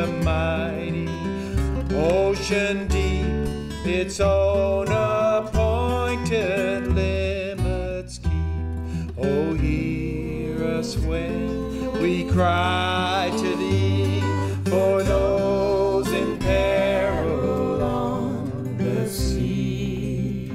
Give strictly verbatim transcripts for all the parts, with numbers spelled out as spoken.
the mighty ocean deep its own appointed limits keep. Oh, hear us when we cry to thee for those in peril on the sea.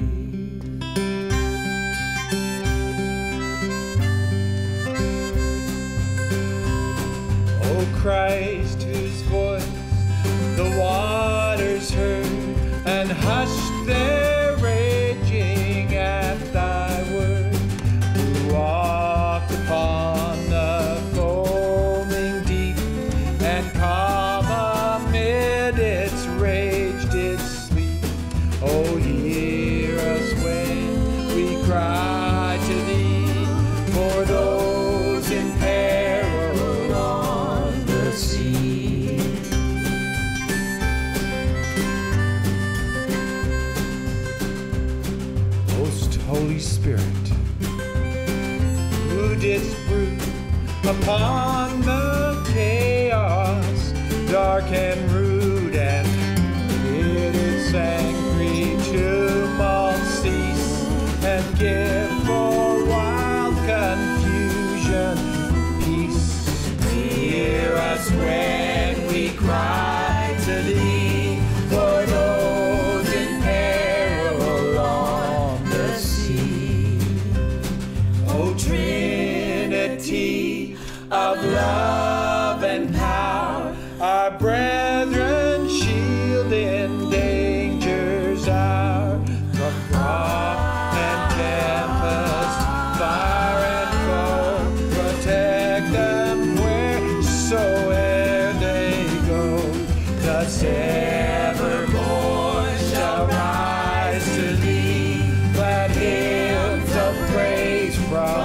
O Christ, whose voice the waters heard and hushed their raging at thy word, who walked upon the foaming deep and calm amid its rage did sleep. Oh, hear us when we cry to thee for those in peril on the sea. Most Holy Spirit, who didst brood upon the chaos dark and rude, and bid its angry tumult cease, and give for wild confusion peace. Hear us when we cry to thee for those in peril on the sea. O Trinity of love and power, our brethren, shield in danger's hour, from rock and tempest, fire and foe, protect them wheresoe'er they go. Thus evermore shall rise to thee glad hymns of praise from